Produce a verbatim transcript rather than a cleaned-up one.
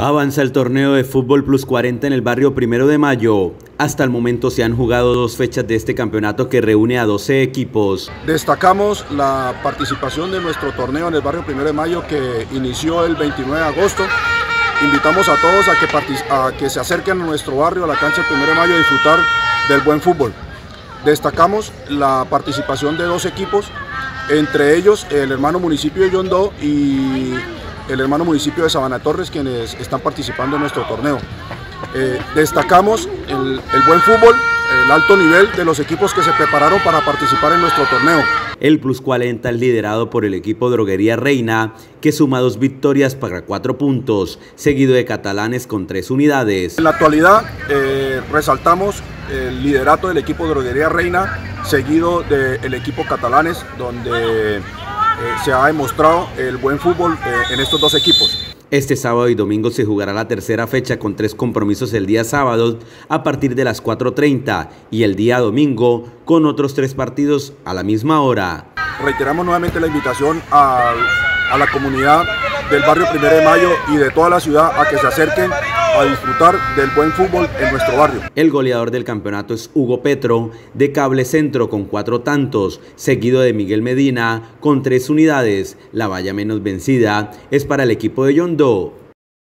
Avanza el torneo de Fútbol Plus cuarenta en el barrio Primero de Mayo. Hasta el momento se han jugado dos fechas de este campeonato que reúne a doce equipos. Destacamos la participación de nuestro torneo en el barrio Primero de Mayo que inició el veintinueve de agosto. Invitamos a todos a que, a que se acerquen a nuestro barrio, a la cancha del Primero de Mayo, a disfrutar del buen fútbol. Destacamos la participación de dos equipos, entre ellos el hermano municipio de Yondó y el hermano municipio de Sabana Torres, quienes están participando en nuestro torneo. Eh, destacamos el, el buen fútbol, el alto nivel de los equipos que se prepararon para participar en nuestro torneo. El Plus cuarenta es liderado por el equipo Droguería Reina, que suma dos victorias para cuatro puntos, seguido de Catalanes con tres unidades. En la actualidad eh, resaltamos el liderato del equipo Droguería Reina, seguido del equipo Catalanes, donde Eh, se ha demostrado el buen fútbol eh, en estos dos equipos. Este sábado y domingo se jugará la tercera fecha con tres compromisos el día sábado a partir de las cuatro treinta y el día domingo con otros tres partidos a la misma hora. Reiteramos nuevamente la invitación a, a la comunidad del barrio Primero de Mayo y de toda la ciudad a que se acerquen a disfrutar del buen fútbol en nuestro barrio. El goleador del campeonato es Hugo Petro, de Cable Centro con cuatro tantos, seguido de Miguel Medina con tres unidades. La valla menos vencida es para el equipo de Yondó.